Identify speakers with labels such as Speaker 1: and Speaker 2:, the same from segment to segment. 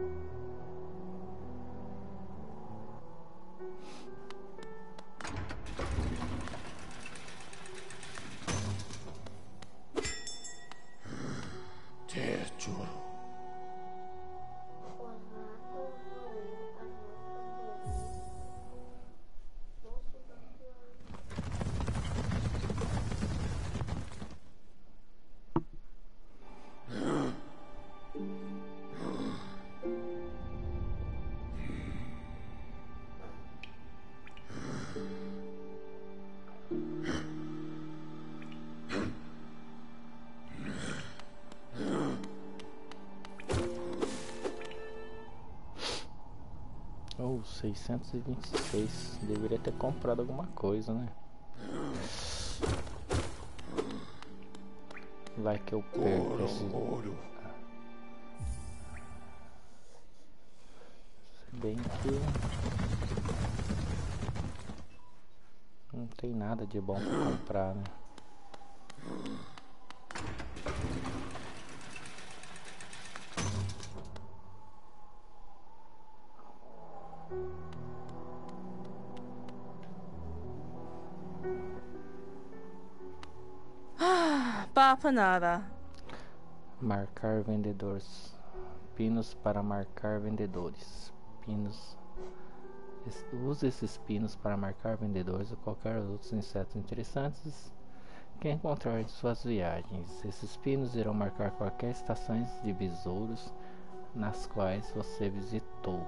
Speaker 1: Tesouro.
Speaker 2: Oh, 626. Deveria ter comprado alguma coisa, né? Vai que eu perco esse... Se bem que... não tem nada de bom pra comprar, né?
Speaker 3: Papa nada.
Speaker 2: Marcar vendedores. Pinos para marcar vendedores. Pinos. Use esses pinos para marcar vendedores ou qualquer outros insetos interessantes que encontrar em suas viagens. Esses pinos irão marcar qualquer estações de besouros nas quais você visitou.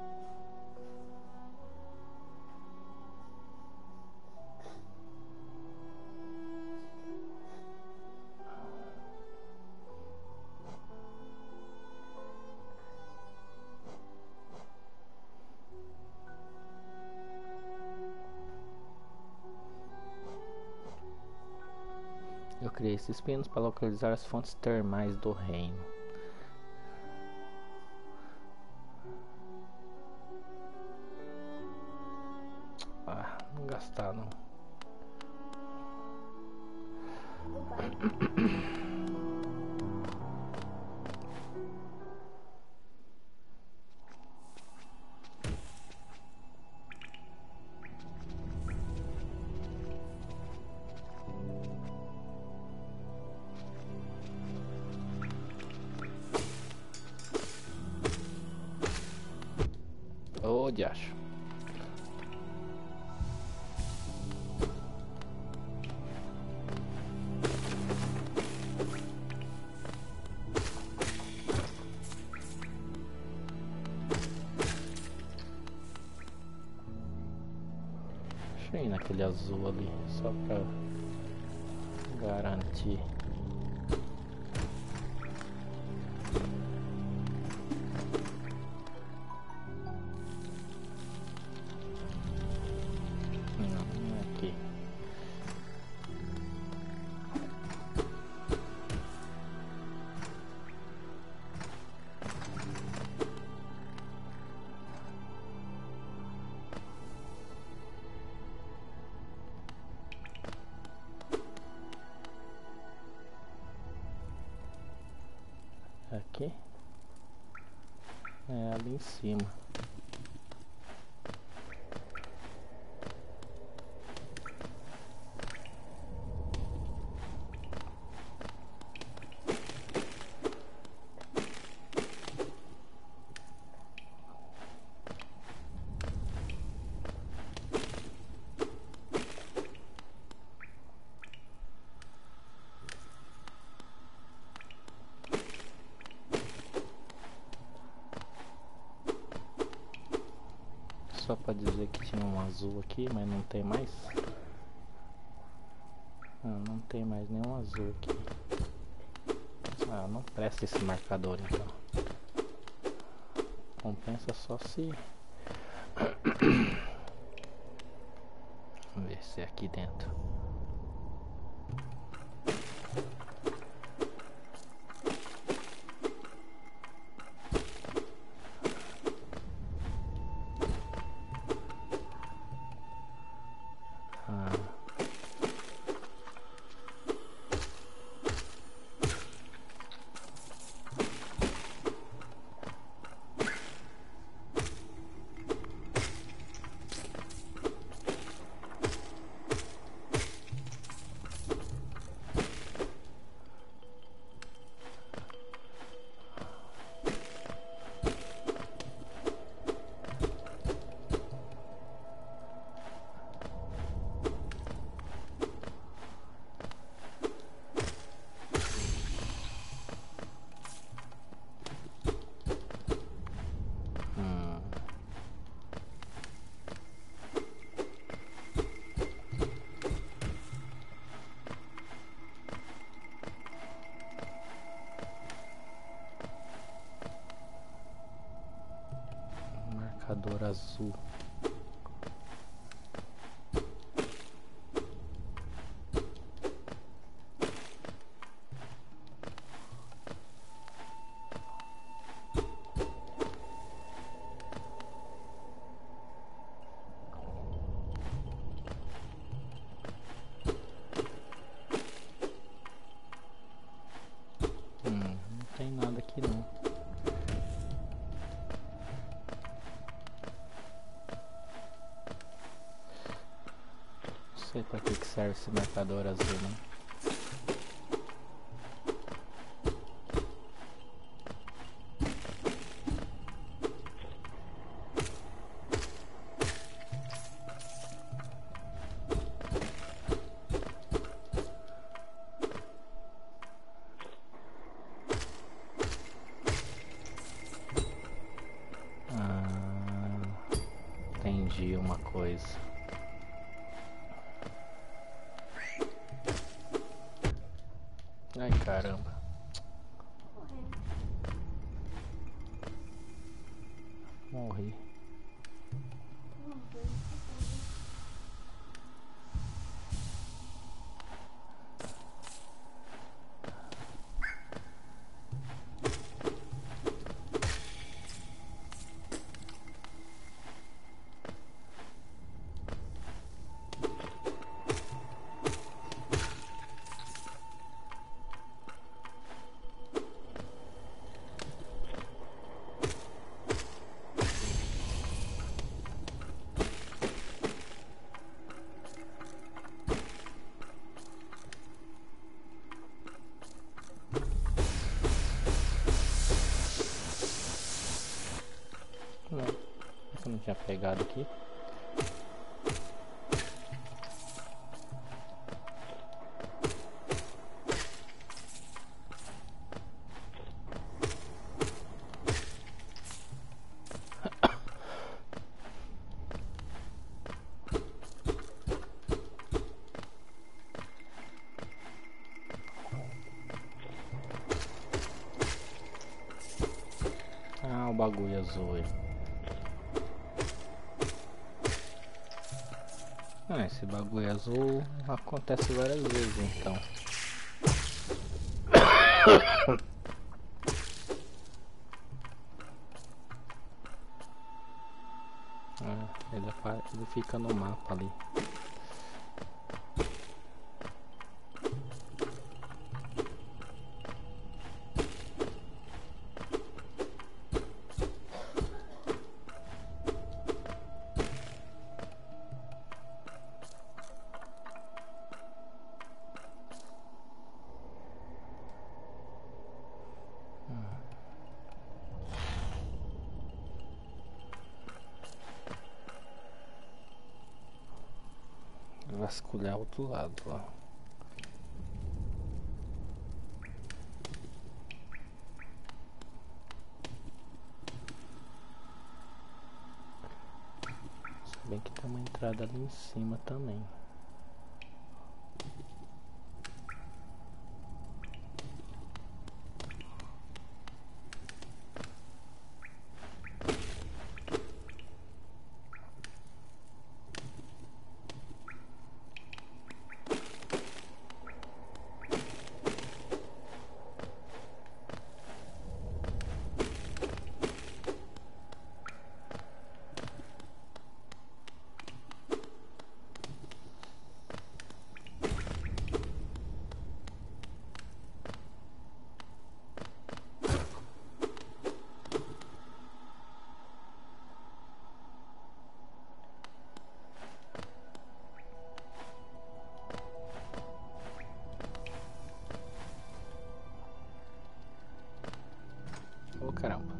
Speaker 2: Eu criei esses pinos para localizar as fontes termais do reino. Ah, não gastar não. Ô, diacho. Deixa eu ir naquele azul ali, só pra garantir. Não é aqui. Aqui? É ali em cima. Só pra dizer que tinha um azul aqui, mas não tem mais. Não tem mais nenhum azul aqui. Ah, não presta esse marcador então. Compensa só se... Vamos ver se é aqui dentro. marcador azul. Não tem nada aqui não. Não sei pra que serve esse marcador azul, né? Entendi uma coisa. Ai, caramba. Morri. Não, eu não tinha pegado aqui. Ah, o bagulho azul aí. Ah, esse bagulho azul acontece várias vezes então. Ele fica no mapa ali. Vasculhar o outro lado lá. Se bem que tem uma entrada ali em cima também. Ô caramba.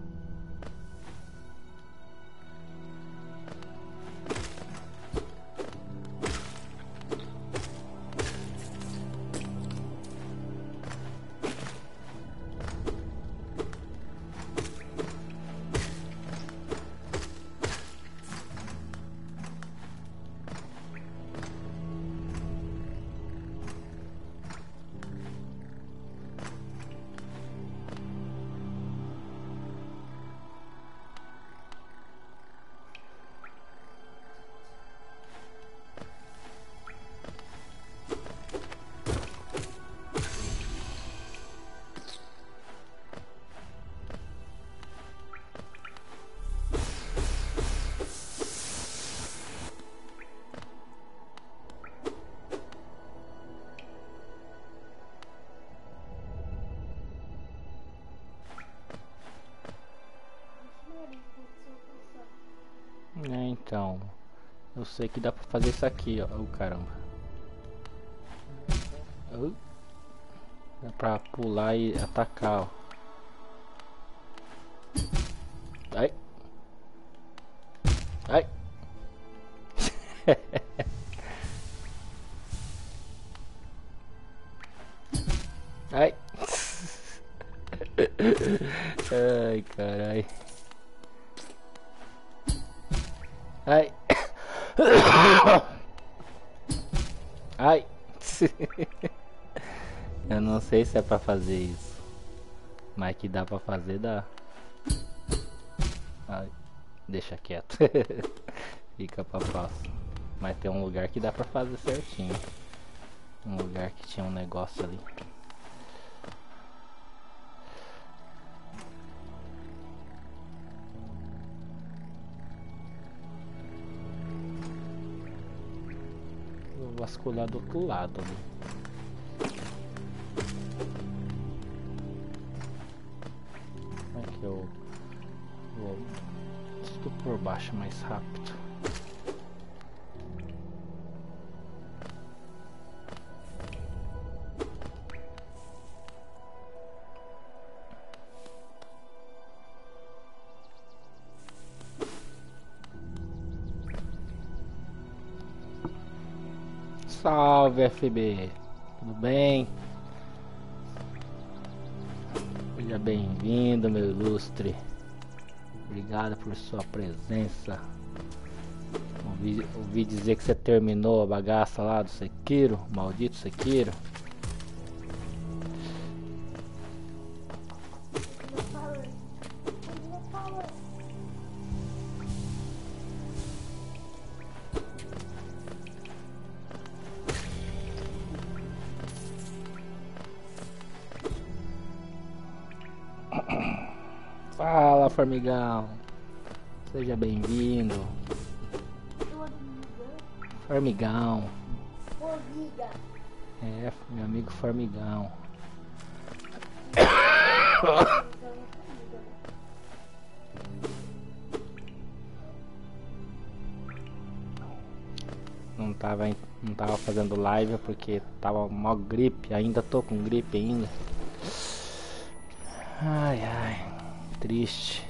Speaker 2: Então, eu sei que dá pra fazer isso aqui, ó. Oh, caramba. Dá pra pular e atacar, ó. Ai. Ai. Ai. Ai, carai. Ai. Ai. Eu não sei se é pra fazer isso, mas que dá pra fazer, dá. Ai. Deixa quieto. Fica pra próxima. Mas tem um lugar que dá pra fazer certinho. Um lugar que tinha um negócio ali. Vou vasculhar do outro lado ali. Aqui eu vou tudo por baixo mais rápido. Salve, FB, tudo bem? Seja bem-vindo, meu ilustre. Obrigado por sua presença. Ouvi dizer que você terminou a bagaça lá do Sekiro, maldito Sekiro. Fala, formigão. Seja bem-vindo. Formigão. É, meu amigo Formigão. Não tava fazendo live porque tava mal gripe, ainda tô com gripe ainda. Ai, ai, triste.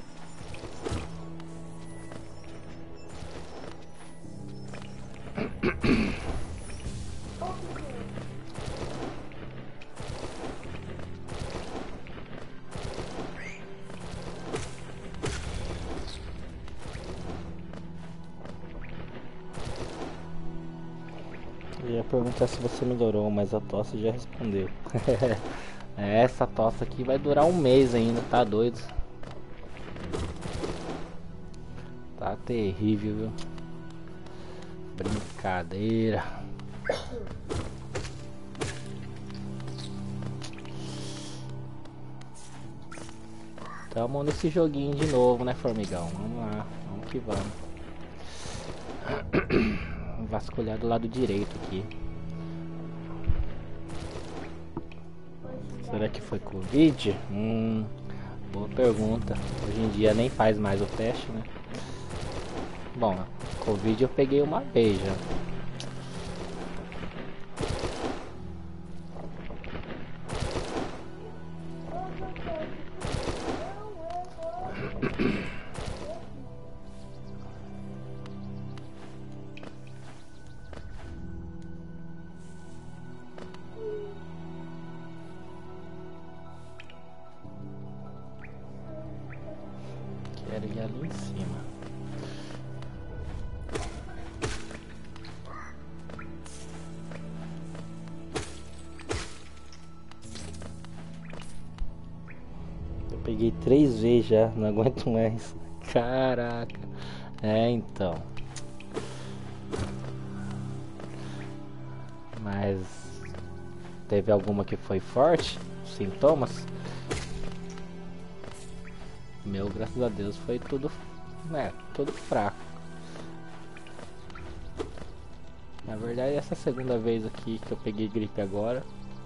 Speaker 2: Eu ia perguntar se você melhorou, mas a tosse já respondeu. Essa tosse aqui vai durar um mês ainda, tá doido? Tá terrível, viu? Brincadeira. Tamo nesse joguinho de novo, né, formigão? Vamos lá, vamos que vamos. Vasculhar do lado direito aqui. Será que foi Covid? Boa pergunta. Hoje em dia nem faz mais o teste, né? Bom, Covid eu peguei uma vez já. Quero ir ali em cima. Eu peguei 3 vezes já, não aguento mais. Caraca. É, então. Mas teve alguma que foi forte? Sintomas? Meu, graças a Deus, foi tudo, né, tudo fraco. Na verdade, essa segunda vez aqui que eu peguei gripe agora,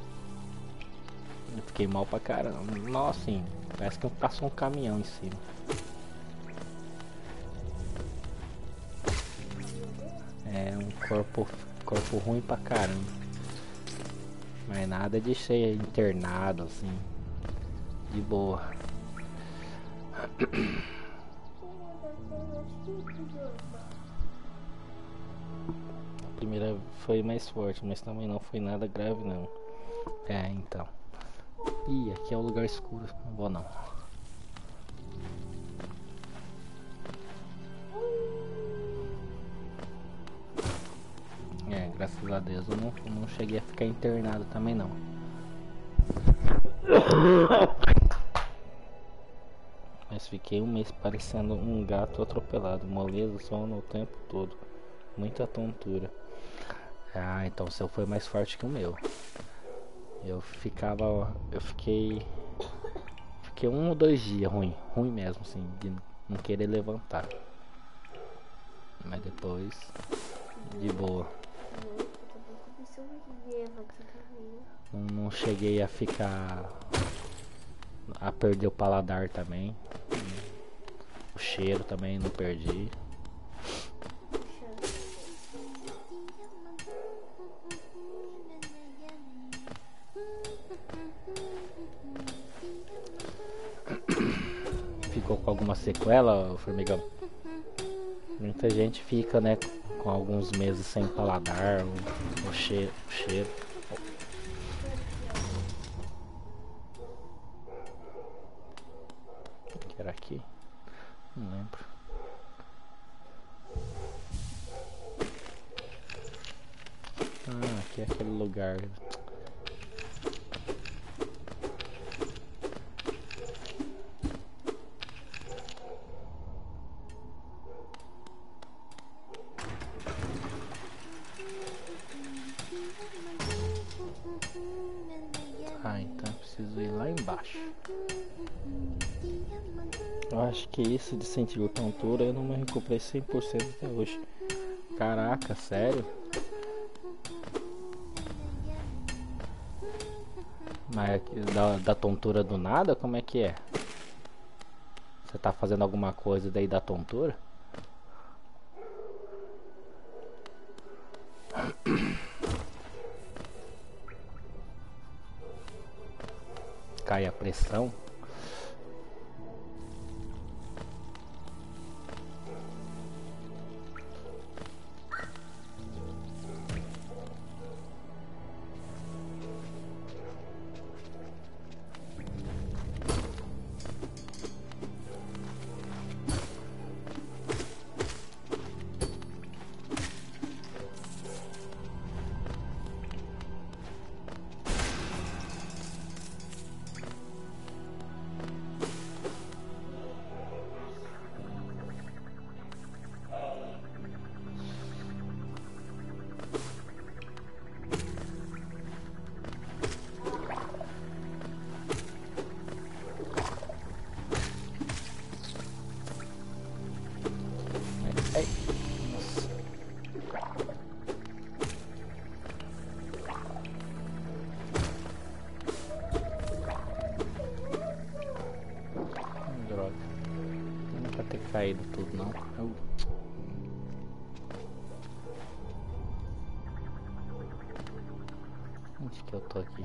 Speaker 2: eu fiquei mal pra caramba. Nossa, assim, parece que passou um caminhão em cima. É um corpo ruim pra caramba. Mas nada de ser internado assim. De boa. A primeira foi mais forte, mas também não foi nada grave não. É, então. Ih, aqui é um lugar escuro. Não vou não. É, graças a Deus eu não cheguei a ficar internado também não. Mas fiquei um mês parecendo um gato atropelado, moleza, sono o tempo todo. Muita tontura. Ah, então o seu foi mais forte que o meu. Eu fiquei 1 ou 2 dias ruim mesmo, assim, de não querer levantar. Mas depois, de boa. Não cheguei a perder o paladar também. O cheiro também não perdi. Ficou com alguma sequela, formigão? Muita gente fica, né, com alguns meses sem paladar, o cheiro. O que era aqui? Não lembro. Ah, aqui é aquele lugar. Ah, então eu preciso ir lá embaixo. Eu acho que isso de sentir tontura eu não me recuperei 100% até hoje. Caraca, sério? Mas da tontura do nada, como é que é? Você tá fazendo alguma coisa daí da tontura? Cai a pressão? Ai, nossa. Droga. Não pra ter caído tudo não. Onde que eu tô aqui?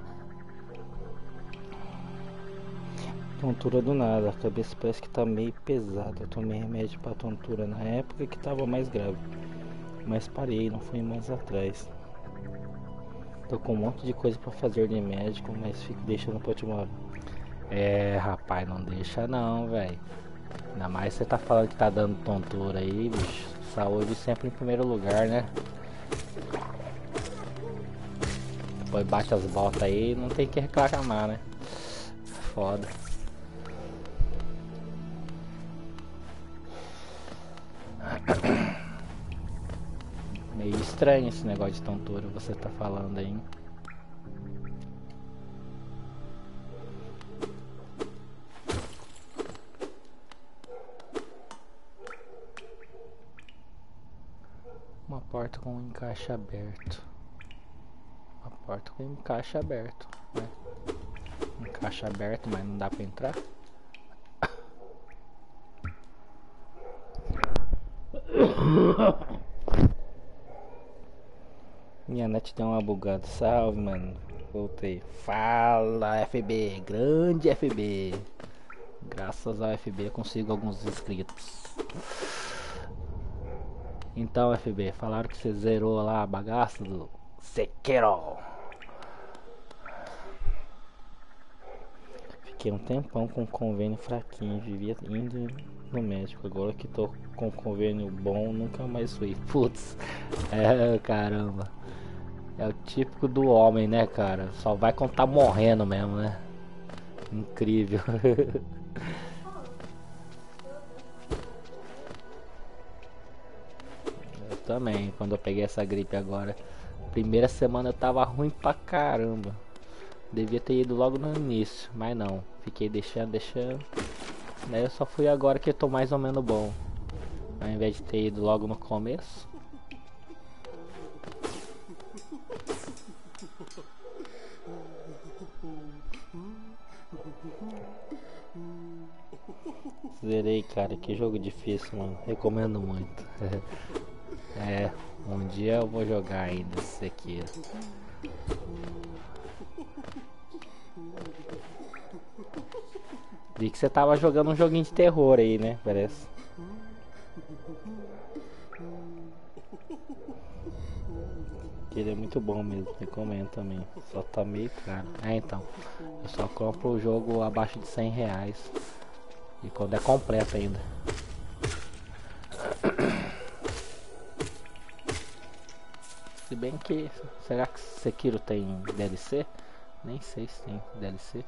Speaker 2: Tontura do nada, a cabeça parece que tá meio pesada. Eu tomei remédio pra tontura na época que tava mais grave. Mas parei, não fui mais atrás. Tô com um monte de coisa pra fazer de médico, mas fico deixando pra última hora. É, rapaz, não deixa não, velho. Ainda mais você tá falando que tá dando tontura aí, bicho. Saúde sempre em primeiro lugar, né? Depois bate as botas aí, não tem que reclamar, né? Foda. Meio estranho esse negócio de tontura que você tá falando aí. Uma porta com um encaixe aberto. Uma porta com um encaixe aberto, né? Encaixe aberto, mas não dá pra entrar. Minha net deu uma bugada. Salve, mano. Voltei. Fala, FB. Grande FB. Graças ao FB eu consigo alguns inscritos. Então, FB, falaram que você zerou lá a bagaça do Sekiro. Fiquei um tempão com convênio fraquinho, vivia indo no médico. Agora que tô com convênio bom, nunca mais fui. Putz, caramba. É o típico do homem, né, cara? Só vai quando tá morrendo mesmo, né? Incrível. Eu também, quando eu peguei essa gripe agora. Primeira semana eu tava ruim pra caramba. Devia ter ido logo no início, mas não. Fiquei deixando. Daí eu só fui agora que eu tô mais ou menos bom. Ao invés de ter ido logo no começo. Zerei, cara. Que jogo difícil, mano. Recomendo muito. Um dia eu vou jogar ainda esse aqui. Vi que você tava jogando um joguinho de terror aí, né? Parece. Ele é muito bom mesmo, recomendo também. Só tá meio caro. Então. Eu só compro o jogo abaixo de R$100. E quando é completo ainda. Se bem que... Será que Sekiro tem DLC? Nem sei se tem DLC.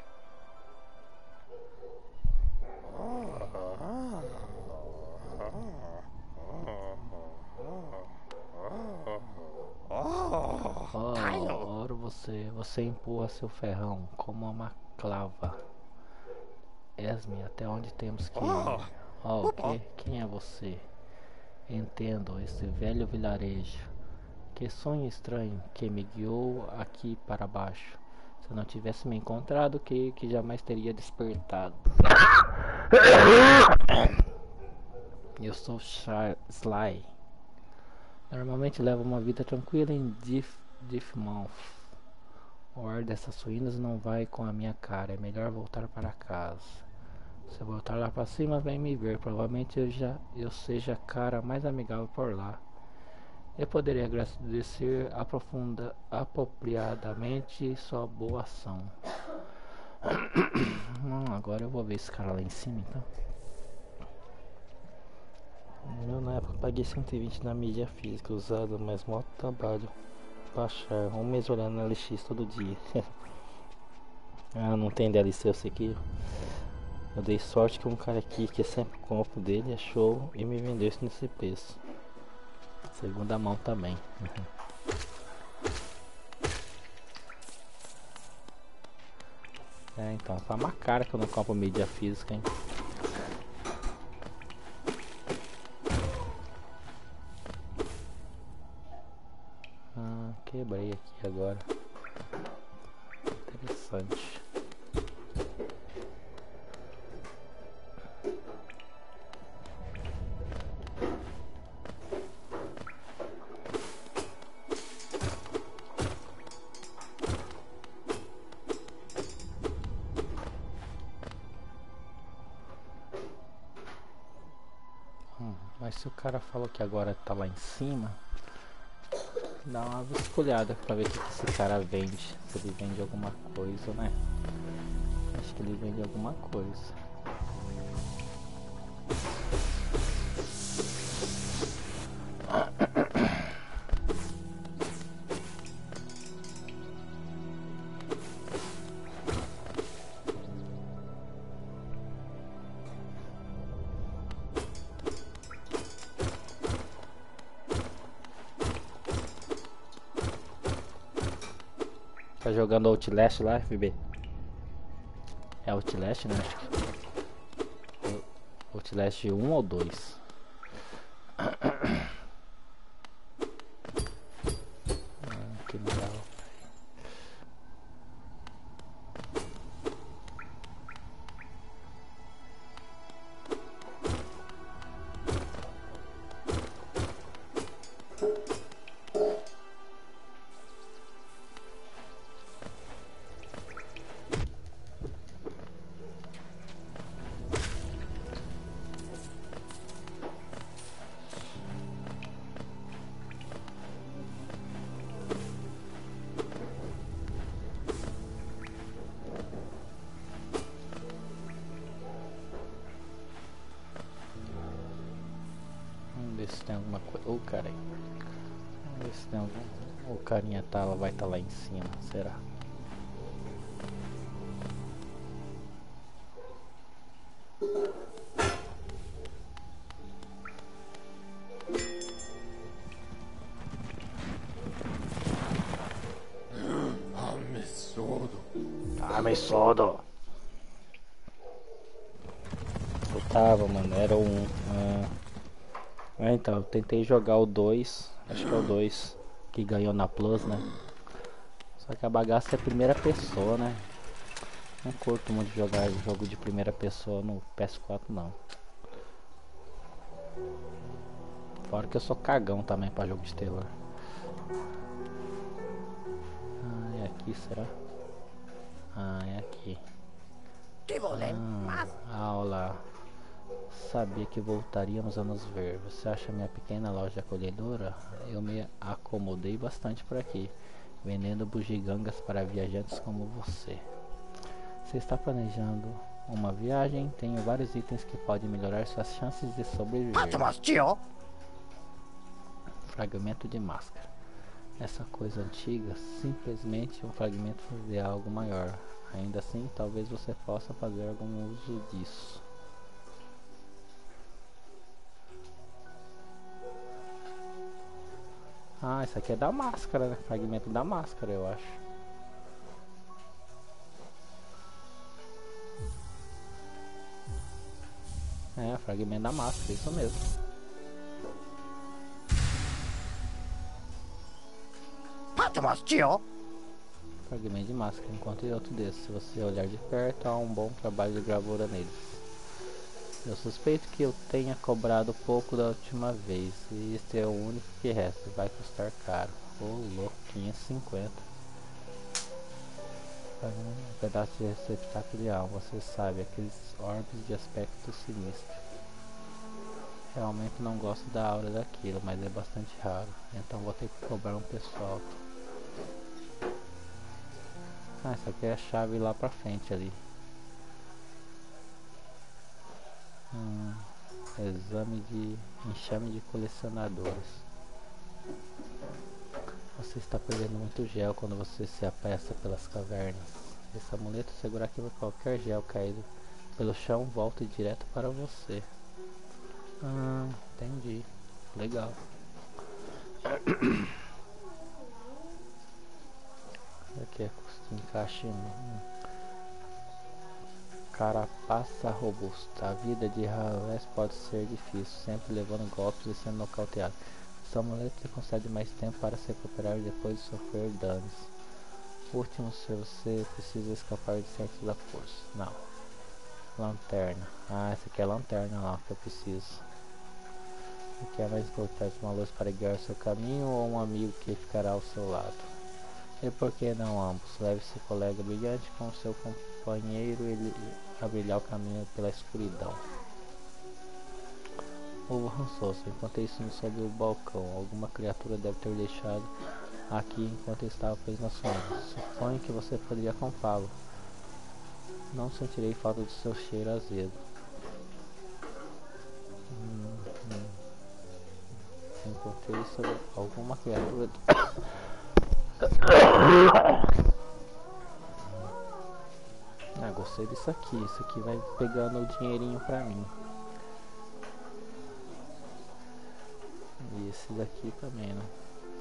Speaker 2: Ora você empurra seu ferrão como uma clava. Esme, até onde temos que ir? O que? Quem é você? Entendo, esse velho vilarejo. Que sonho estranho que me guiou aqui para baixo. Se eu não tivesse me encontrado, que jamais teria despertado. Eu sou Sly. Normalmente levo uma vida tranquila em Diffmouth. O ar dessas suínas não vai com a minha cara. É melhor voltar para casa. Se eu voltar lá para cima, vem me ver. Provavelmente eu seja a cara mais amigável por lá. Eu poderia agradecer apropriadamente sua boa ação. Agora eu vou ver esse cara lá em cima, então. Na época eu paguei 120 na mídia física usada, mas mó trabalho baixar. Um mês olhando na LX todo dia. Não tem DLC esse aqui. Eu dei sorte que um cara aqui que eu sempre compro dele achou e me vendeu isso nesse preço. Segunda mão também. Então, tá uma cara que eu não compro mídia física, hein? Quebrei aqui agora. Interessante. Mas se o cara falou que agora tá lá em cima, dá uma vasculhada pra ver o que esse cara vende. Se ele vende alguma coisa, né? Acho que ele vende alguma coisa. Tá jogando Outlast lá, FB? É Outlast, né? Acho que Outlast 1 ou 2. Que legal. tem alguma coisa. Ô, cara aí. Vamos ver se tem algum. O carinha vai estar lá em cima, será? Sodo. Eu tava, mano, era um. Então, eu tentei jogar o 2, acho que é o 2 que ganhou na Plus, né? Só que a bagaça é primeira pessoa, né? Não curto muito jogar jogo de primeira pessoa no PS4, não. Fora que eu sou cagão também pra jogo de terror. Ah, é aqui, será? Ah, é aqui. Olá. Sabia que voltaríamos a nos ver. Você acha minha pequena loja acolhedora? Eu me acomodei bastante por aqui, vendendo bugigangas para viajantes como você. Você está planejando uma viagem? Tenho vários itens que podem melhorar suas chances de sobreviver. Fragmento de máscara. Essa coisa antiga, simplesmente um fragmento de algo maior. Ainda assim, talvez você possa fazer algum uso disso. Ah, isso aqui é da máscara, né? Fragmento da máscara, eu acho. É, fragmento da máscara, isso mesmo. Fragmento de máscara, encontrei outro desses. Se você olhar de perto, há um bom trabalho de gravura neles. Eu suspeito que eu tenha cobrado pouco da última vez, e este é o único que resta. Vai custar caro. Ô, louco, 550. Um pedaço de receptáculo de alma, você sabe, aqueles orbes de aspecto sinistro. Realmente não gosto da aura daquilo, mas é bastante raro, então vou ter que cobrar um preço alto. Ah, essa aqui é a chave lá pra frente ali. Exame de enxame de colecionadores. Você está perdendo muito gel quando você se apressa pelas cavernas. Esse amuleto segura que qualquer gel caído pelo chão volte direto para você. Entendi. Legal. Aqui é encaixe carapaça robusta. A vida de Harvest pode ser difícil, sempre levando golpes e sendo nocauteado. Esse amuleto te concede mais tempo para se recuperar depois de sofrer danos. Último, se você precisa escapar de centros da força. Não. Lanterna. Ah, essa aqui é a lanterna lá que eu preciso. O que é mais importante, uma luz para guiar seu caminho ou um amigo que ficará ao seu lado? E por que não ambos? Leve seu colega brilhante com seu companheiro a brilhar o caminho pela escuridão. Ovo rançoso. Enquanto isso sob o balcão, alguma criatura deve ter deixado aqui enquanto estava preso na sua onda. Suponho que você poderia comprá-lo. Não sentirei falta do seu cheiro azedo. Encontrei sobre alguma criatura. Gostei disso aqui. Isso aqui vai pegando o dinheirinho pra mim. E esse daqui também, né?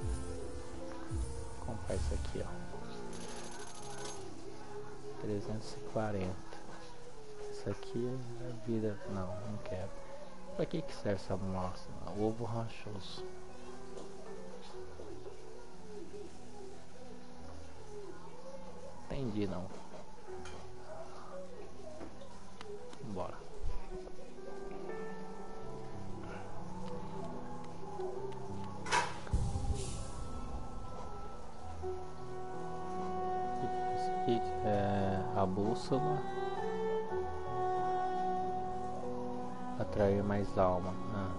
Speaker 2: Vou comprar isso aqui, ó. 340. Isso aqui é vida. Não quero. Pra que serve essa massa? Ovo ranchoso. Entendi não. Bora. Isso aqui é a bússola. Atrair mais alma.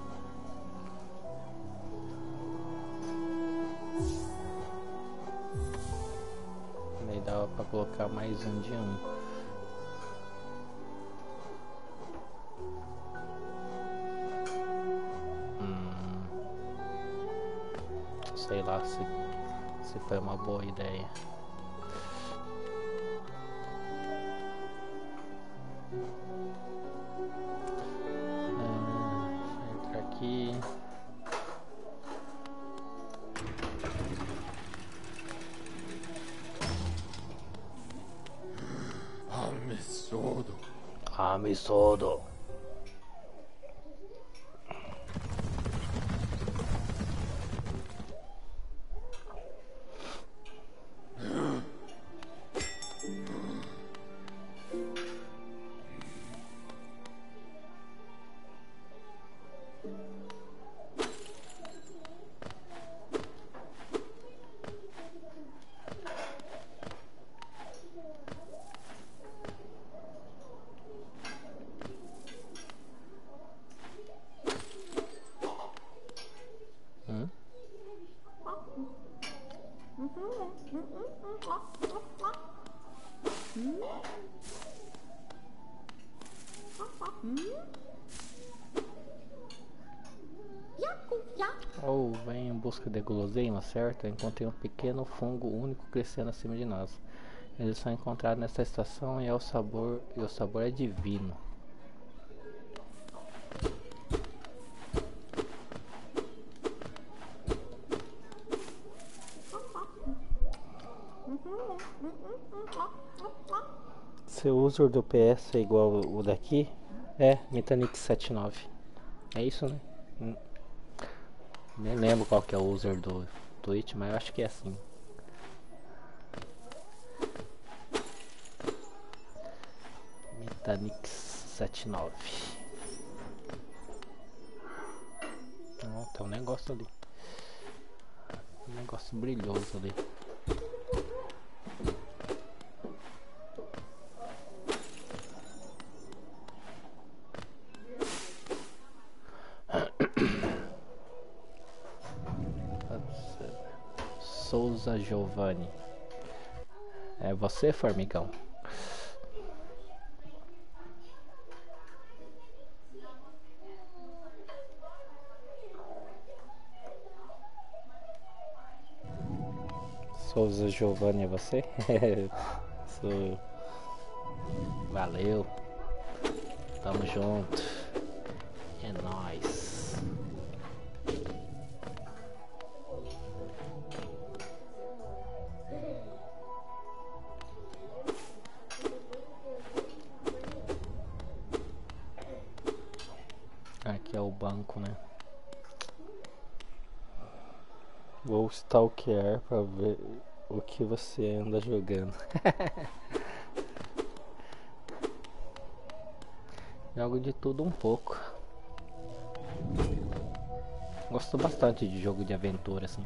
Speaker 2: Daí dava pra colocar mais um de um. sei lá se foi uma boa ideia. Deixa eu entrar aqui. Amisodo. Ou vem em busca de guloseima, certo? Eu encontrei um pequeno fungo único crescendo acima de nós. Eles são encontrados nesta estação e o sabor é divino. Seu user do PS é igual o daqui? É, Metanix 79. É isso, né? Nem lembro qual que é o user do Twitch, mas eu acho que é assim. Metanix 79. Ó, tem um negócio ali. Um negócio brilhoso ali. Souza Giovanni. É você, formigão? Souza Giovanni é você? Sou. Valeu. Tamo junto. É nóis. Aqui é o banco, né? Vou stalkear pra ver o que você anda jogando. Jogo de tudo um pouco. Gosto bastante de jogo de aventura, assim.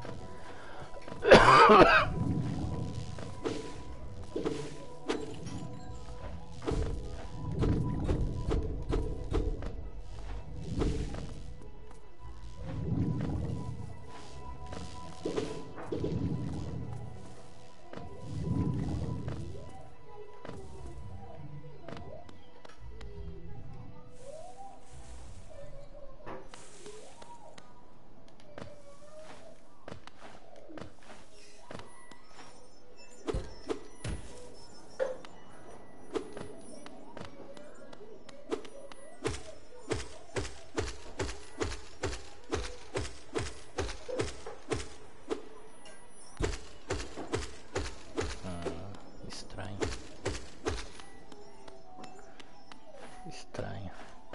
Speaker 2: Estranho.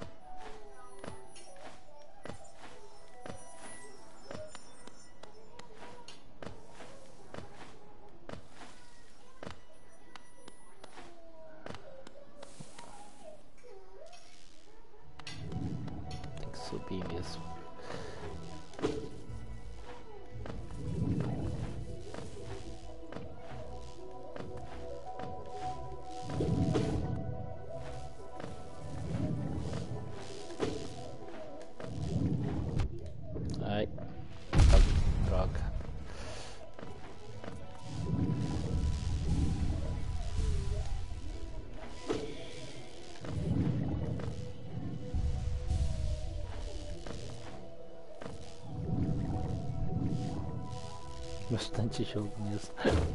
Speaker 2: Tem que subir mesmo. Ai, droga. Bastante jogo mesmo.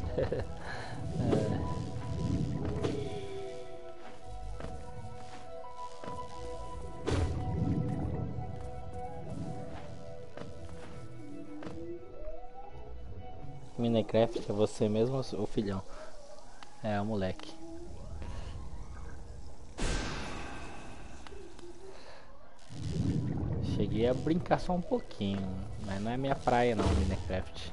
Speaker 2: Minecraft é você mesmo ou o filhão? É, o moleque. Cheguei a brincar só um pouquinho, mas não é minha praia não, Minecraft.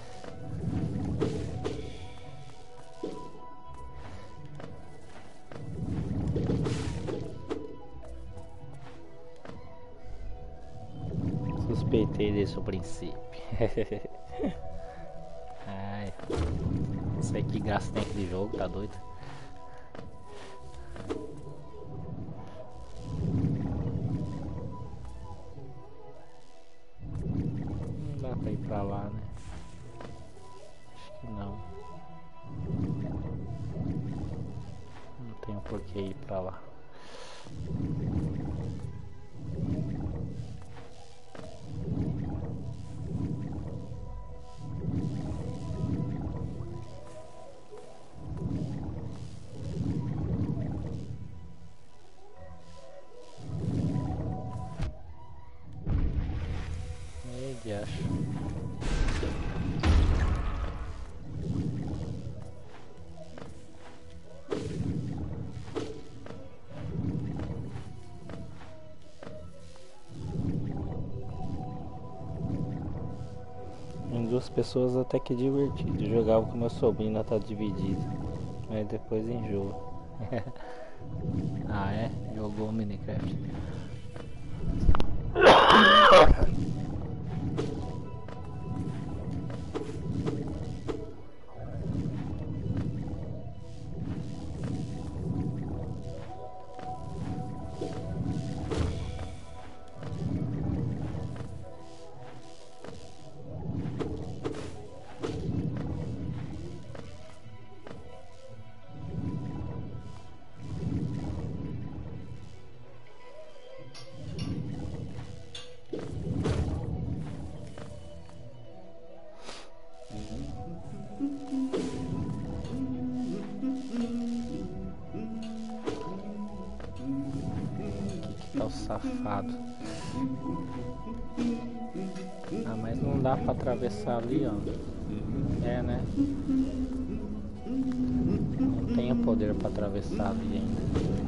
Speaker 2: Suspeitei desde o princípio. Ai, não sei que graça tem aquele jogo, tá doido? Não dá pra ir pra lá, né? Acho que não. Não tenho por que ir pra lá. Acho. Em duas pessoas até que divertido. Eu jogava com meu sobrinho, tá dividido. Mas depois enjoa. Ah é? Jogou Minecraft. Safado. Ah, mas não dá pra atravessar ali, ó. É, né? Não tenho poder pra atravessar ali ainda.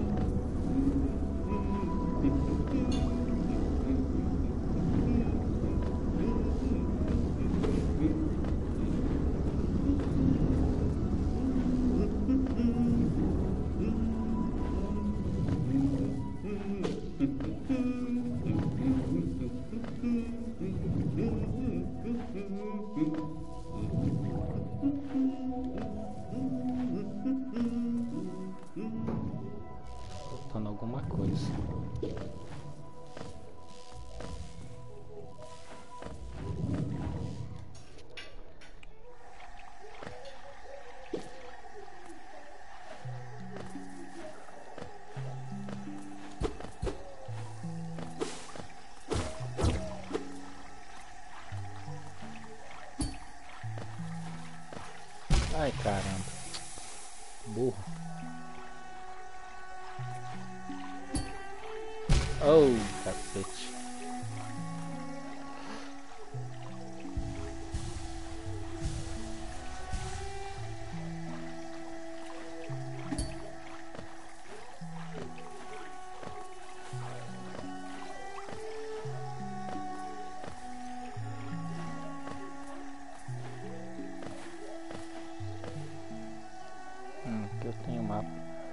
Speaker 2: Faltando alguma coisa. Ai, caramba. Burro. Oh, cacete. Aqui eu tenho mapa.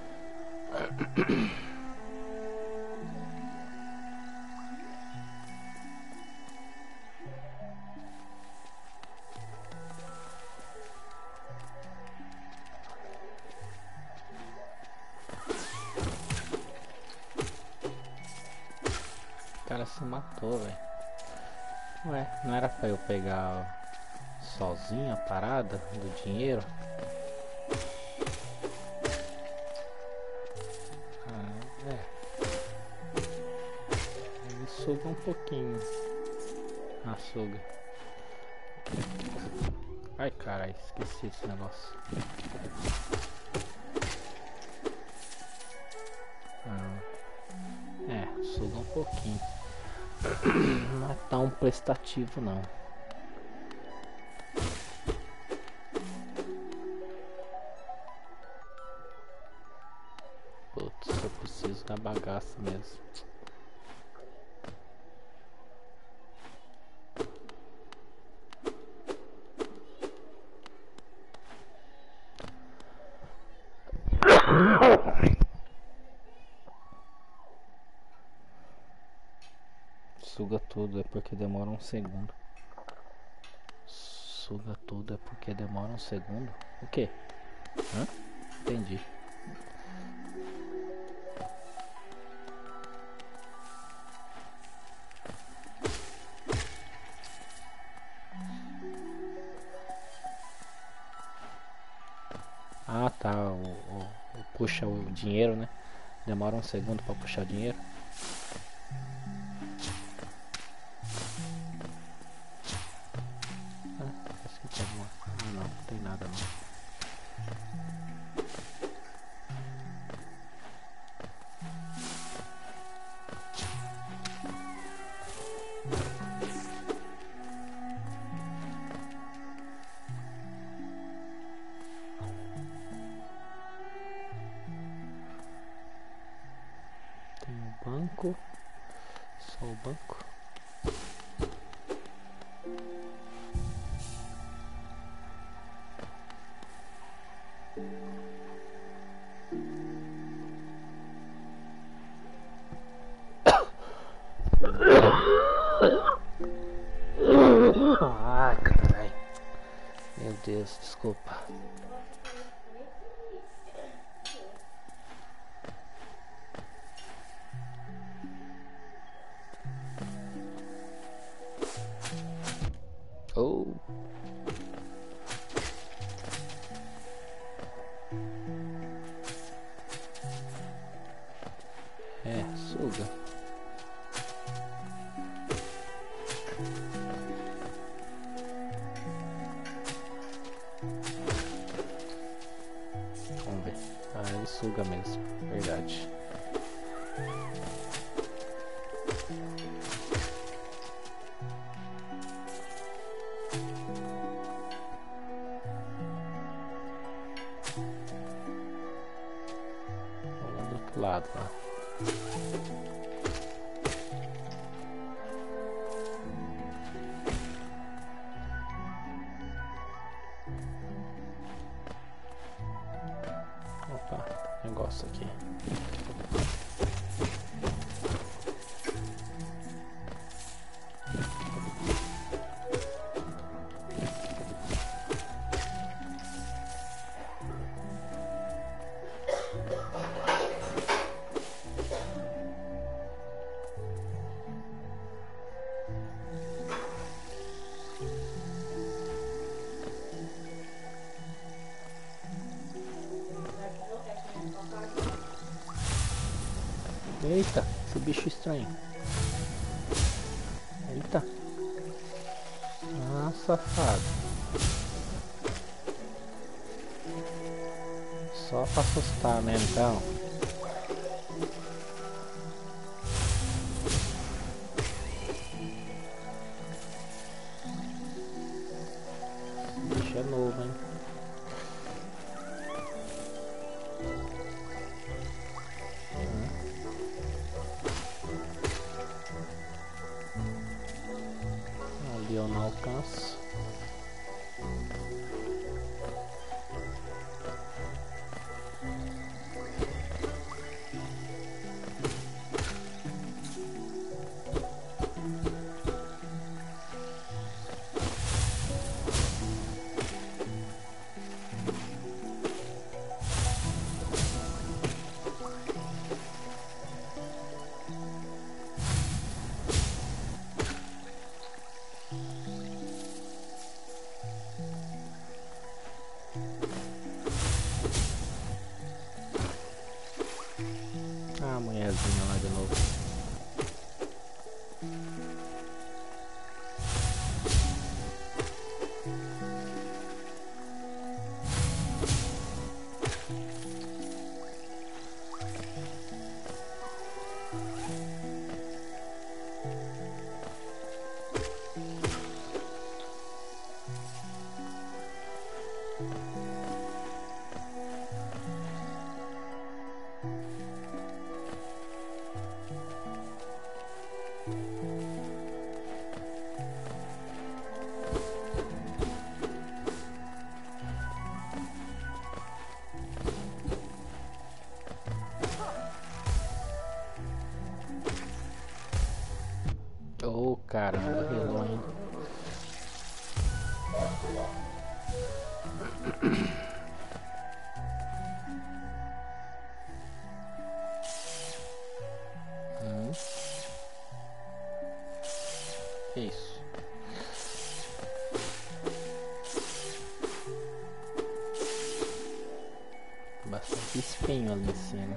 Speaker 2: O cara se matou, velho. Ué, não era pra eu pegar sozinho a parada do dinheiro? Ah, é. Ele suga um pouquinho. Açuga. Ai, caralho, esqueci esse negócio. Suga um pouquinho. Não é tão prestativo não. Putz, eu preciso da bagaça mesmo. Suga tudo é porque demora um segundo. Suga tudo é porque demora um segundo? O quê? Hã? Entendi. Ah tá, puxa o dinheiro, né? Demora um segundo pra puxar o dinheiro. Acho que tem uma. Ah não, não tem nada não. Tem o banco. Só o banco. Ai, caralho. Meu Deus, desculpa. Oh. Suga. Vamos ver. Ele suga mesmo, verdade. Vamos do outro lado lá. Opa, negócio aqui. Eita, esse bicho estranho. Eita. Ah, safado. Só pra assustar mesmo, então. Esse bicho é novo, hein? Ali eu não alcanço. Oh, caramba, relou ainda. Que isso? Bastante espinho ali em cima.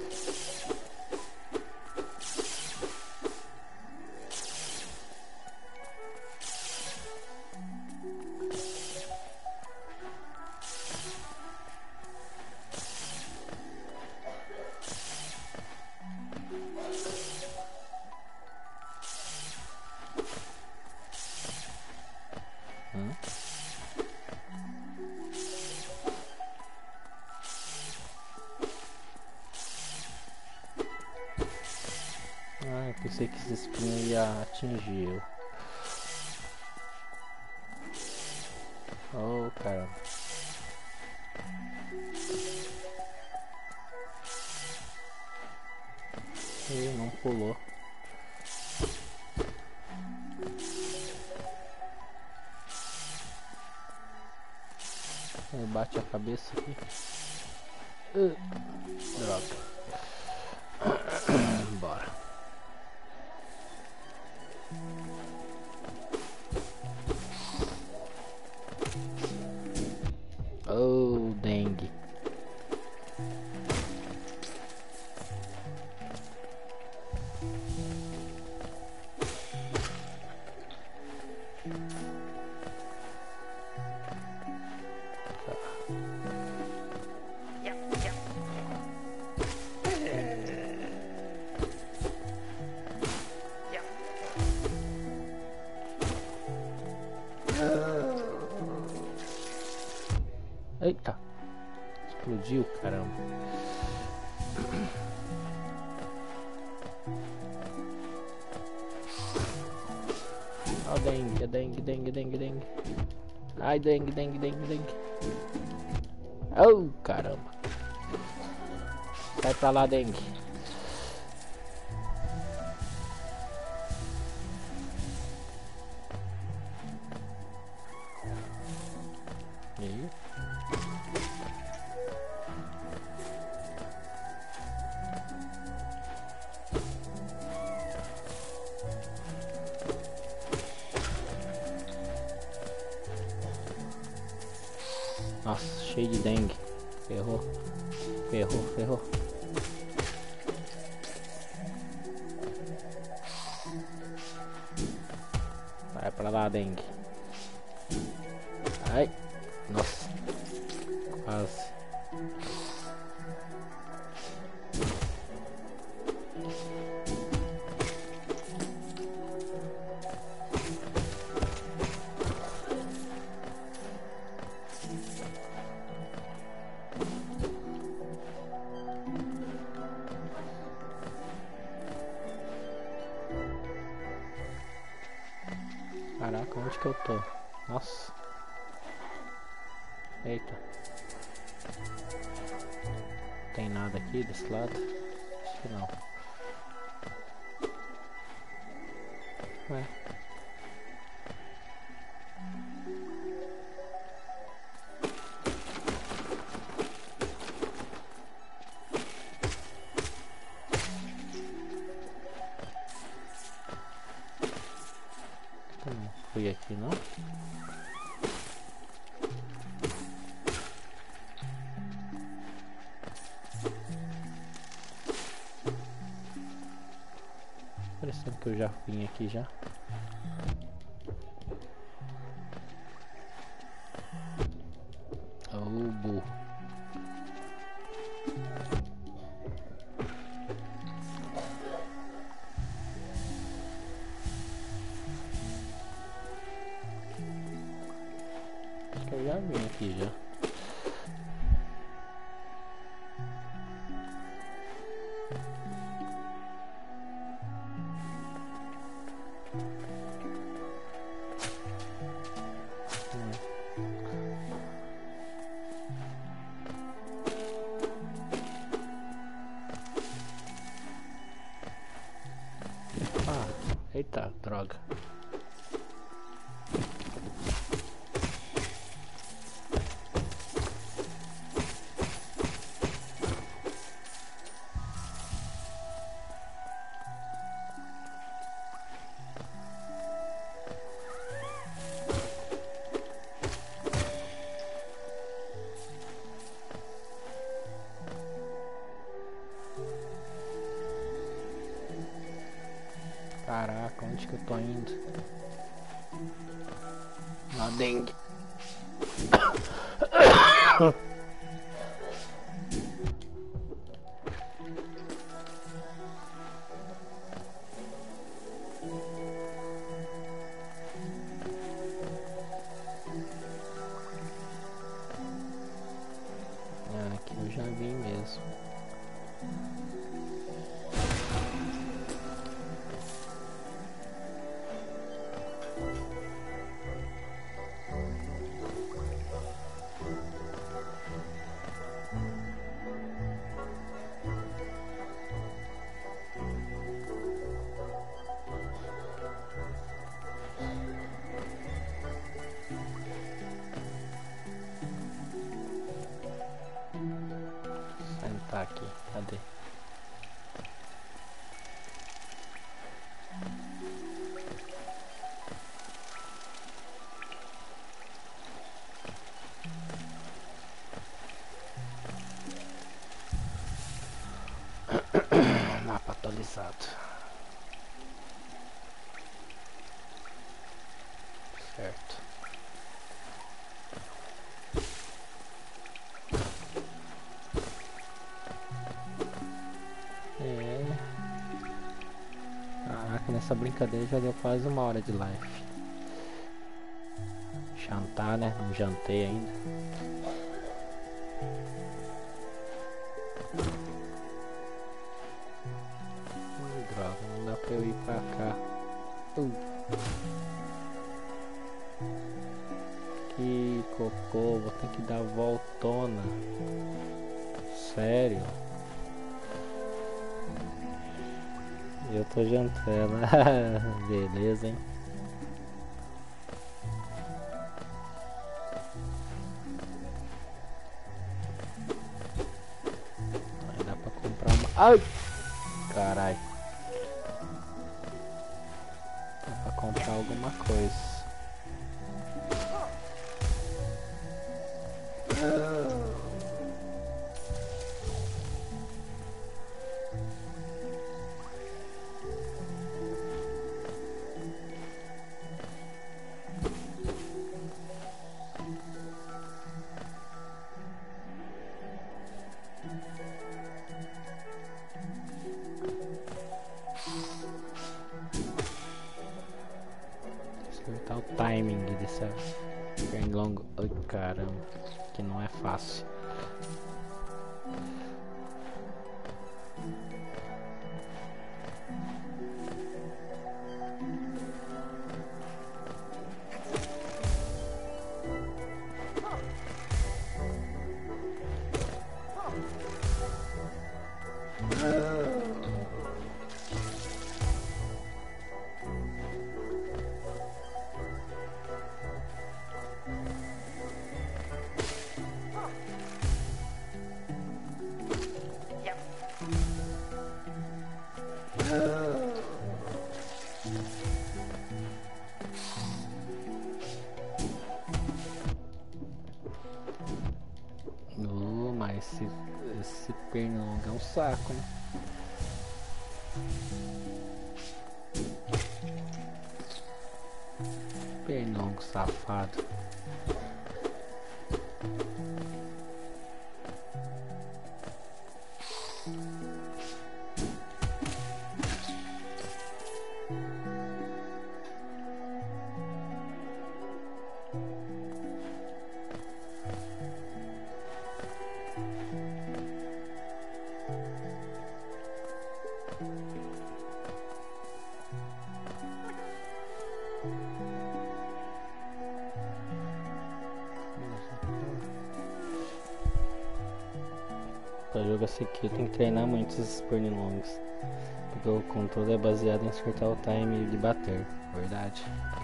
Speaker 2: Ah, eu pensei que esse espinho ia atingir eu. Oh, caramba. Ih, não pulou. Ele bate a cabeça aqui. Droga. Bora. Oh, dengue. Eita, explodiu, caramba. Ó, dengue, dengue, dengue, dengue, dengue. Ai, dengue, dengue, dengue, dengue. Oh, caramba. Sai pra lá, dengue. E aí? Nossa, cheio de dengue. Ferrou. Ferrou, ferrou. Vai pra lá, dengue. Ai. Nossa. Quase. Caraca, onde que eu tô? Nossa. Eita. Tem nada aqui desse lado? Acho que não. Ué. Não fui aqui não? Parecendo que eu já vim aqui já. Oh, burro. Acho que eu já vim aqui já. Eita, droga. Caraca, onde que eu tô indo? Na dengue. Ah, aqui eu já vi mesmo. Sentar aqui, cadê? Mapa atualizado. Certo. Caraca, nessa brincadeira já deu quase 1 hora de live. Jantar, né? Não jantei ainda. Droga, não dá pra eu ir pra cá. Que cocô, vou ter que dar voltona. Sério? Eu tô jantando. Beleza, hein? Aí dá pra comprar uma... Ai! Carai. Dá pra comprar alguma coisa. Acertar o timing dessa pernilongo. Ai, caramba, que não é fácil. Mas esse pernilongo é um saco, né? Pernilongo safado. Pra jogar esse aqui eu tenho que treinar muito esses pernilongos. Porque o controle é baseado em acertar o time de bater, verdade?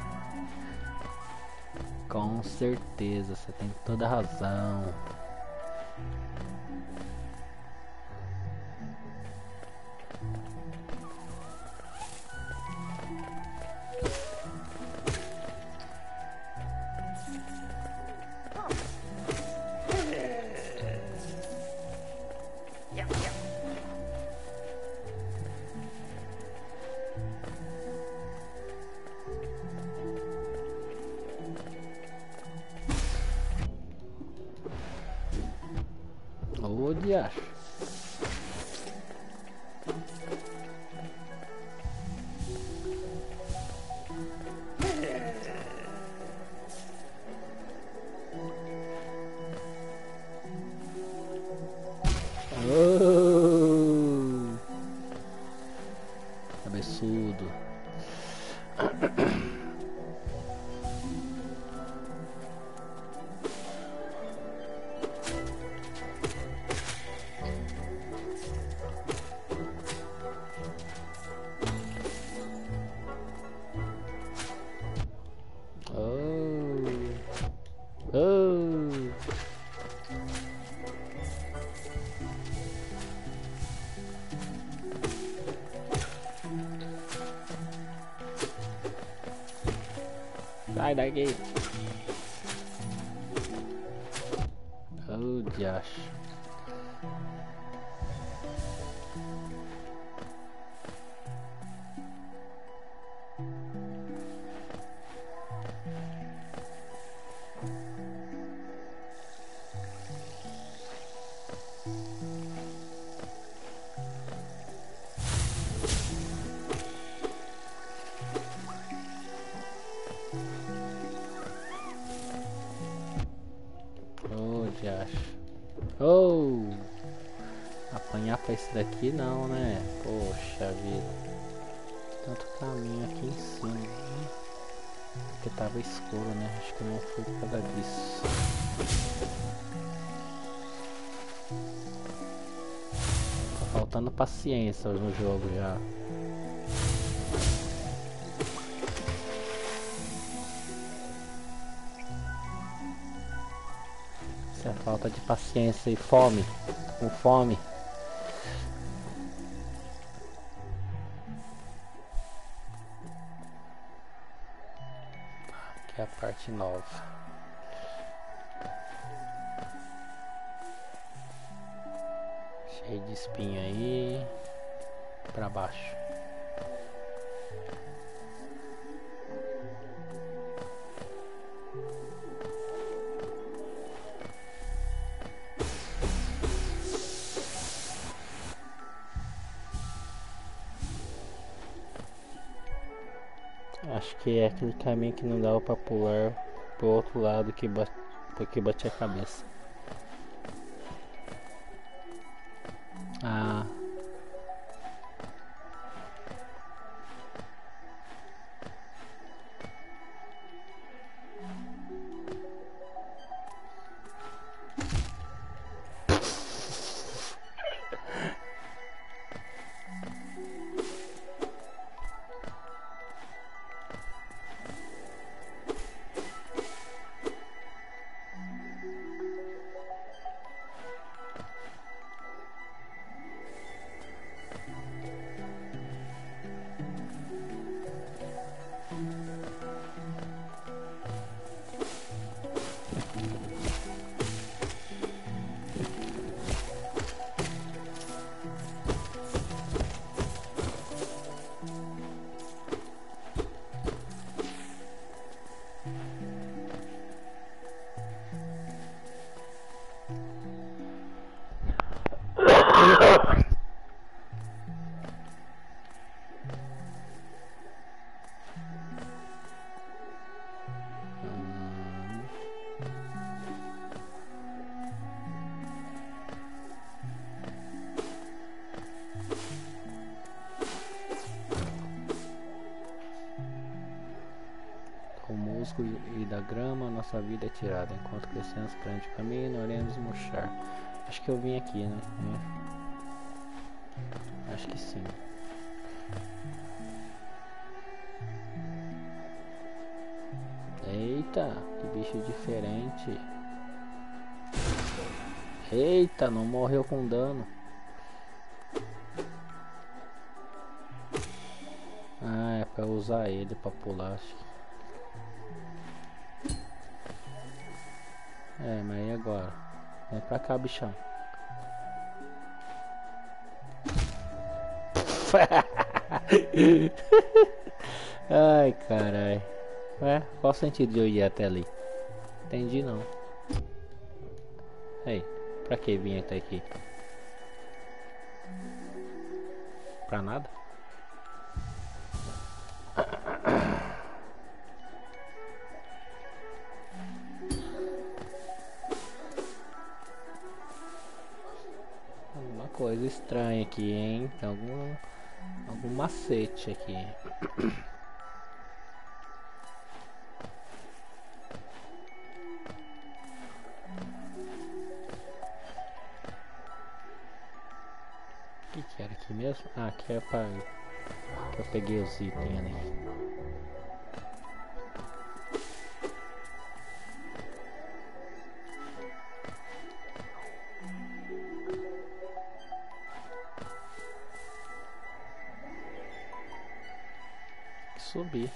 Speaker 2: Com certeza, você tem toda a razão. Ô diacho. Oh, cabeçudo. Oh. Sai daqui. Oh, diacho. Oh, diacho. Oh! Apanhar pra esse daqui não, né? Poxa vida. Tanto caminho aqui em cima, né? Porque tava escuro, né? Acho que eu não fui por causa disso. Tá faltando paciência no jogo já. Isso é falta de paciência e fome. Com fome. Aqui é a parte nova. Cheio de espinho aí. Pra baixo. Acho que é aquele caminho que não dava pra pular pro outro lado porque bati a cabeça. Ah. musgo e da grama, nossa vida é tirada. Enquanto crescemos perante o caminho, não iremos murchar. Acho que eu vim aqui, né? Acho que sim. Eita, que bicho diferente. Eita, não morreu com dano. Ah, é pra usar ele pra pular, acho. É, mas e agora? Vem pra cá, bichão. Ai, carai. Ué, qual o sentido de eu ir até ali? Entendi não. Ei, pra que vim até aqui? Pra nada? Uma coisa estranha aqui, hein? Tem algum macete aqui. O que era aqui mesmo? Ah, aqui é para que eu peguei os itens ali. Subir.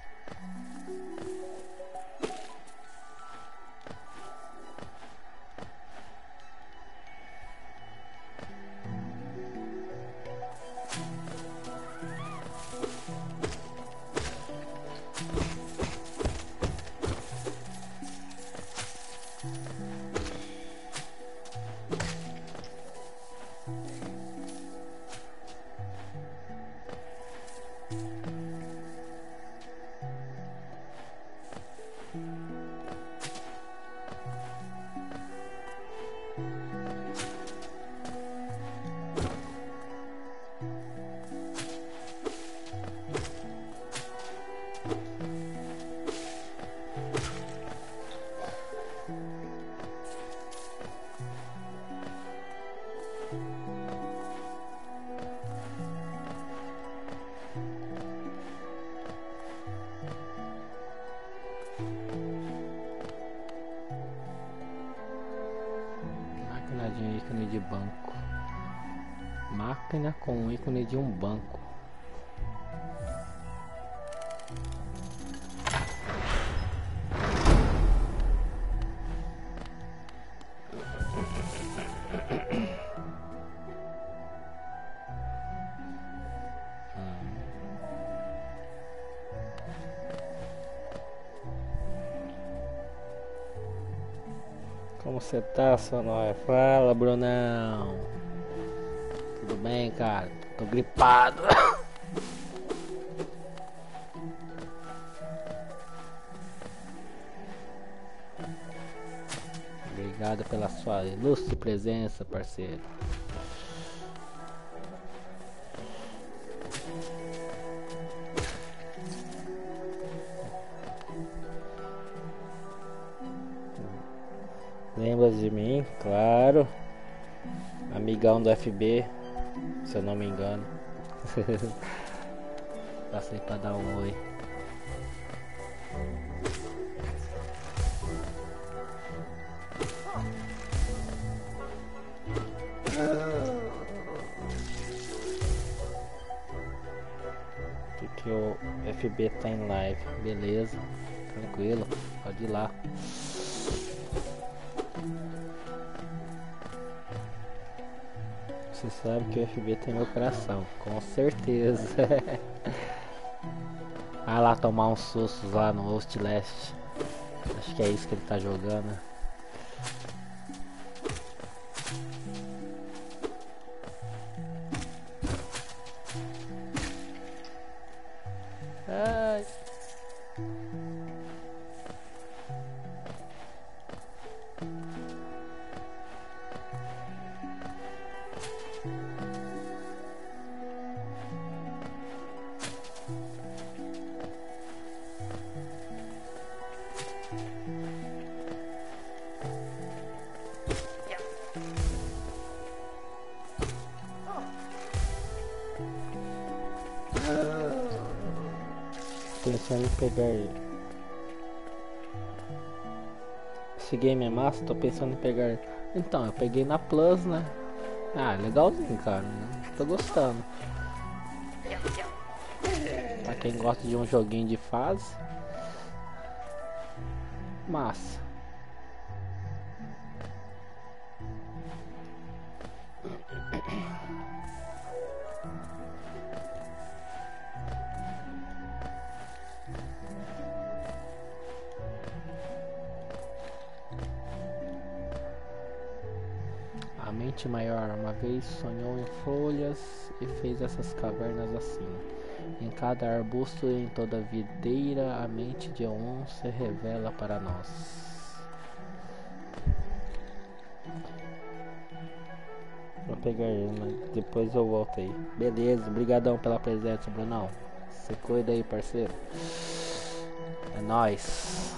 Speaker 2: Máquina de ícone de banco. Máquina com ícone de um banco. Como você tá, Sonóia? Fala, Brunão. Tudo bem, cara? Tô gripado. Obrigado pela sua ilustre presença, parceiro. Lembra de mim? Claro. Amigão do FB, se eu não me engano. Passei pra dar um oi. Que o FB tá em live. Beleza, tranquilo, pode ir lá. Você sabe que o FB tem meu coração, com certeza. Vai lá tomar uns sustos lá no Outlast. Acho que é isso que ele tá jogando. Ai. pensando em pegar ele. Esse game é massa, tô pensando em pegar ele. Então, eu peguei na Plus, né? Ah, legalzinho, cara. Tô gostando. Pra quem gosta de um joguinho de fase. Massa. A mente maior uma vez sonhou em folhas e fez essas cavernas assim. Em cada arbusto e em toda videira a mente de um se revela para nós. Vou pegar ele, mas depois eu volto aí. Beleza, brigadão pela presença, Brunão. Se cuida aí, parceiro. É nóis.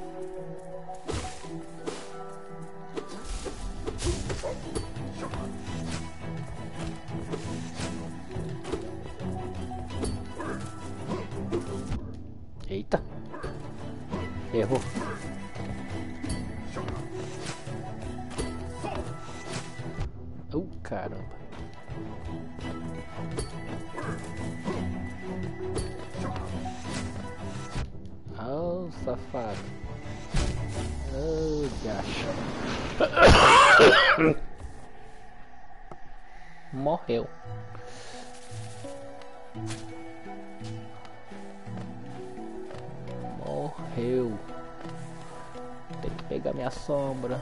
Speaker 2: Eita. Errou. Caramba. Oh, safado. Oh, gacha. Morreu. Morreu. Tem que pegar minha sombra.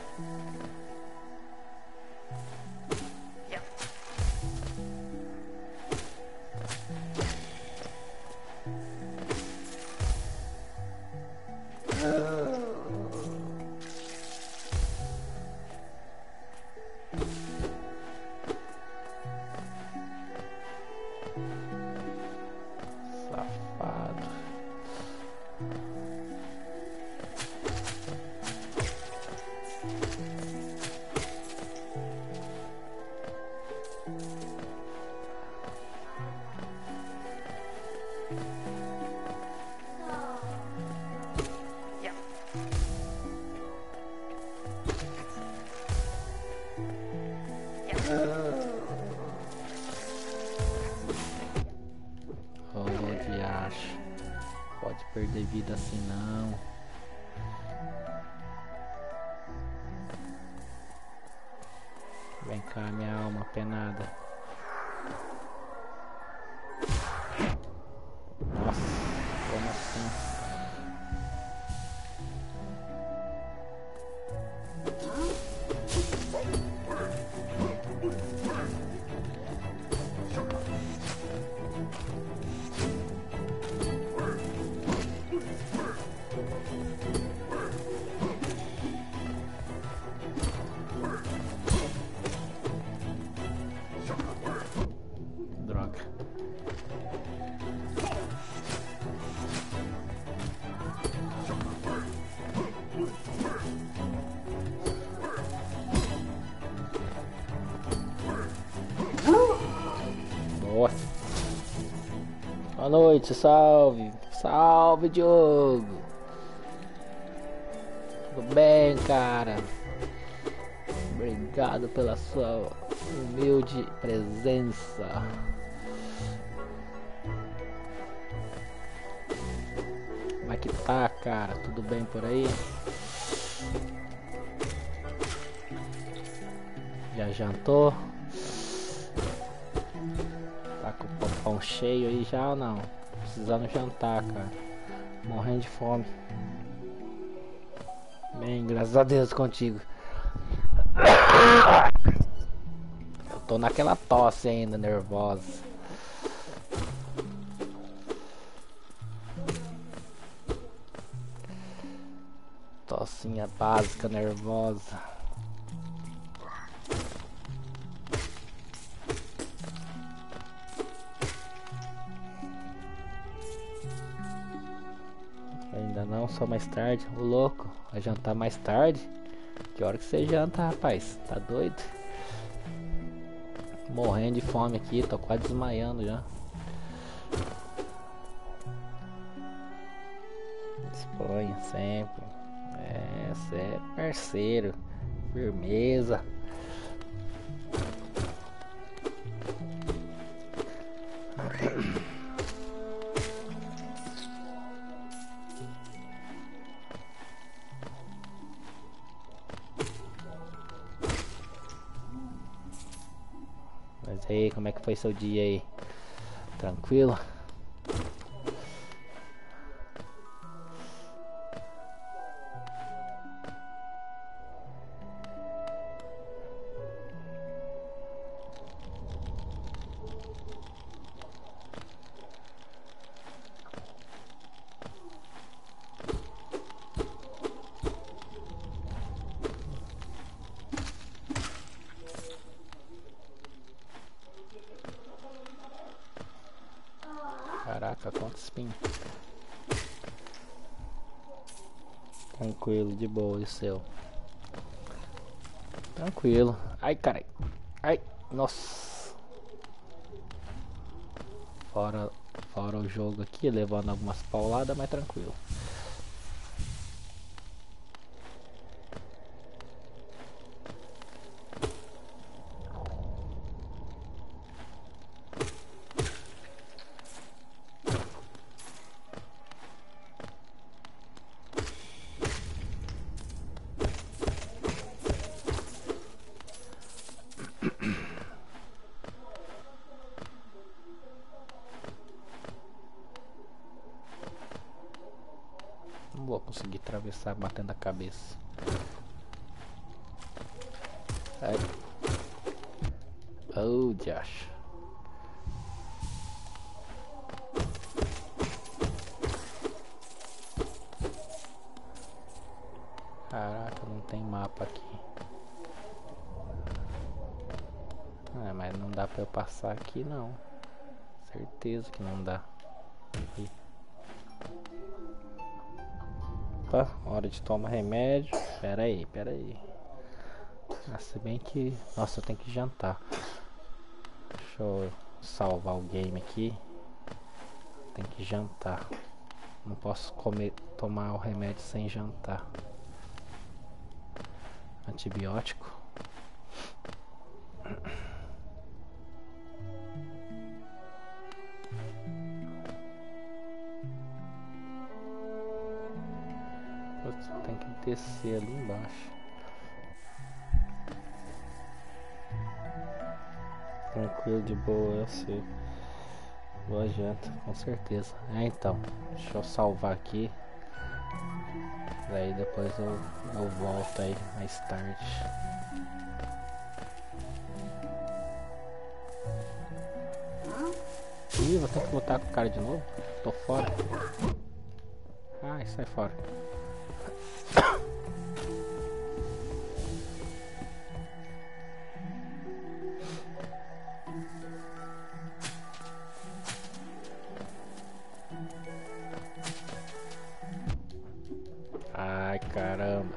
Speaker 2: Pode perder vida assim não. Vem cá, minha alma penada. Nossa, como assim? Nossa. Boa noite, salve. Salve, Diogo. Tudo bem, cara? Obrigado pela sua humilde presença. Como é que tá, cara? Tudo bem por aí? Já jantou? Tá com o popão cheio aí já ou não? Precisando jantar, cara. Morrendo de fome. Bem, graças a Deus contigo. Eu tô naquela tosse ainda, nervosa. Tossinha básica, nervosa. Ainda não, só mais tarde. O louco, vai jantar mais tarde? Que hora que você janta, rapaz? Tá doido? Morrendo de fome aqui, tô quase desmaiando já. Disponha sempre. É, cê é parceiro. Firmeza. Mas aí, como é que foi seu dia aí? Tranquilo? Caraca, quantos espinhos. Tranquilo, de boa, e o seu? Tranquilo. Ai, carai. Ai, nossa. Fora o jogo aqui, levando algumas pauladas, mas tranquilo. Não vou conseguir atravessar batendo a cabeça. Ai. Oh, Josh. Caraca, não tem mapa aqui. Ah, mas não dá pra eu passar aqui não. Certeza que não dá. Aqui. Opa, hora de tomar remédio. Pera aí. Ah, se bem que... Nossa, eu tenho que jantar. Deixa eu salvar o game aqui. Tem que jantar. Não posso tomar o remédio sem jantar. Antibiótico. Tem que descer ali embaixo. Tranquilo, de boa, eu sei. Boa janta, com certeza. Então, deixa eu salvar aqui. Daí depois eu volto aí mais tarde. Ih, vou ter que lutar com o cara de novo? Tô fora. Ai, sai fora. Ai, caramba.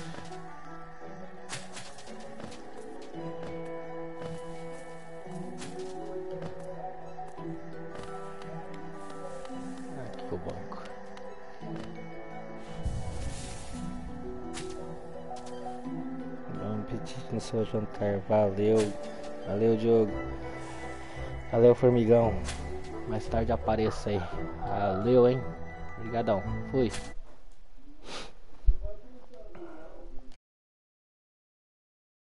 Speaker 2: Aqui o banco. Bom apetite no seu jantar. Valeu. Valeu, Diogo. Valeu, formigão. Mais tarde apareça aí. Valeu, hein. Obrigadão. Fui.